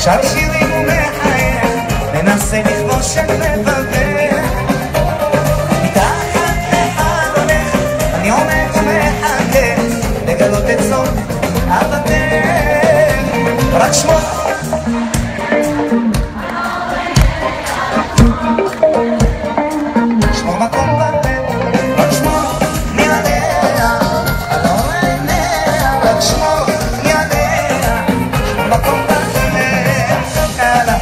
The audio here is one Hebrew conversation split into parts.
שר שירים ומחייך, מנסה לכבוש את לבבך. מתחת לחלונך אני עומד ומחכה לגלות את סוד אהבתך. רק שמות שמור מקום בלב, רק שמור מי יודע, אני לא עיניה, רק שמור מי יודע, שמור מקום בלב, יאללה.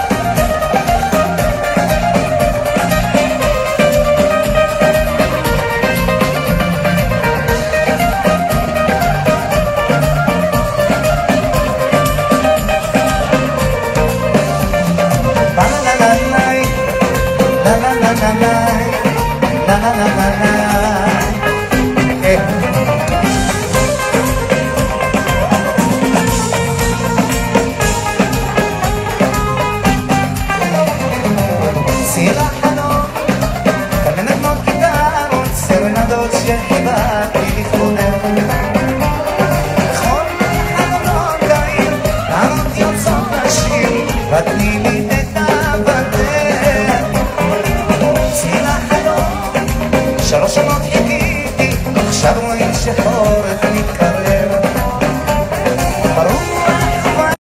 סיר החלום, כאן מנגנות גיטרות, סרנדות שחיבקתי לכבודך. בכל החלומות העיר, נערות יוצאות לשיר, ותני לי את אהבתך. סיר החלום, 3 שנות חיכיתי, עכשיו רואים שחורף מתקרב.